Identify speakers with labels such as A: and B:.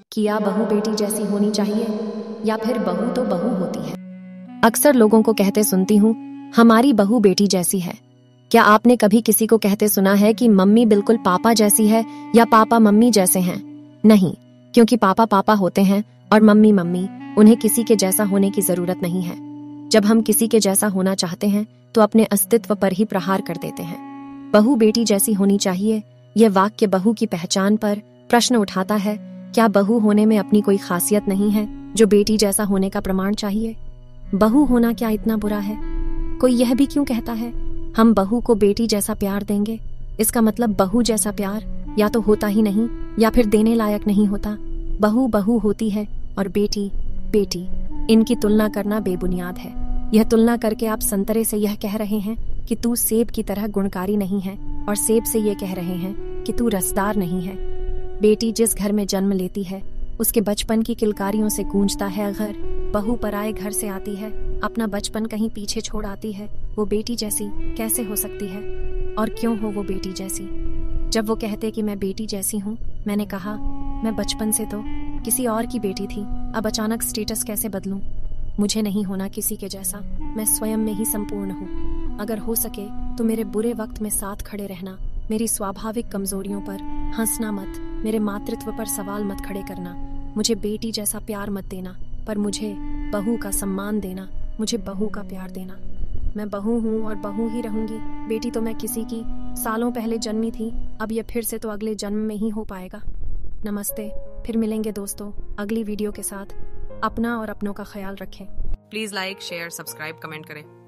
A: किया बहू बेटी जैसी होनी चाहिए या फिर बहू तो बहू होती है। अक्सर लोगों को कहते सुनती हूँ हमारी बहू बेटी जैसी है। क्या आपने कभी किसी को कहते सुना है कि मम्मी बिल्कुल पापा जैसी है या पापा मम्मी जैसे हैं? नहीं, क्योंकि पापा पापा होते हैं और मम्मी मम्मी। उन्हें किसी के जैसा होने की जरूरत नहीं है। जब हम किसी के जैसा होना चाहते हैं तो अपने अस्तित्व पर ही प्रहार कर देते हैं। बहू बेटी जैसी होनी चाहिए, यह वाक्य बहू की पहचान पर प्रश्न उठाता है। क्या बहू होने में अपनी कोई खासियत नहीं है जो बेटी जैसा होने का प्रमाण चाहिए? बहू होना क्या इतना बुरा है? कोई यह भी क्यों कहता है हम बहू को बेटी जैसा प्यार देंगे? इसका मतलब बहू जैसा प्यार या तो होता ही नहीं या फिर देने लायक नहीं होता। बहू बहू होती है और बेटी बेटी। इनकी तुलना करना बेबुनियाद है। यह तुलना करके आप संतरे से यह कह रहे हैं कि तू सेब की तरह गुणकारी नहीं है और सेब से यह कह रहे हैं कि तू रसदार नहीं है। बेटी जिस घर में जन्म लेती है उसके बचपन की किलकारियों से गूंजता है घर। बहू पराए घर से आती है, अपना बचपन कहीं पीछे छोड़ आती है। वो बेटी जैसी कैसे हो सकती है? और क्यों हो वो बेटी जैसी? जब वो कहते कि मैं बेटी जैसी हूँ, मैंने कहा मैं बचपन से तो किसी और की बेटी थी, अब अचानक स्टेटस कैसे बदलूं? मुझे नहीं होना किसी के जैसा, मैं स्वयं में ही संपूर्ण हूँ। अगर हो सके तो मेरे बुरे वक्त में साथ खड़े रहना, मेरी स्वाभाविक कमजोरियों पर हंसना मत, मेरे मातृत्व पर सवाल मत खड़े करना, मुझे बेटी जैसा प्यार मत देना, पर मुझे बहू का सम्मान देना, मुझे बहू का प्यार देना। मैं बहू हूँ और बहू ही रहूंगी। बेटी तो मैं किसी की सालों पहले जन्मी थी, अब यह फिर से तो अगले जन्म में ही हो पाएगा। नमस्ते, फिर मिलेंगे दोस्तों अगली वीडियो के साथ। अपना और अपनों का ख्याल रखें।
B: Please like share subscribe comment करें।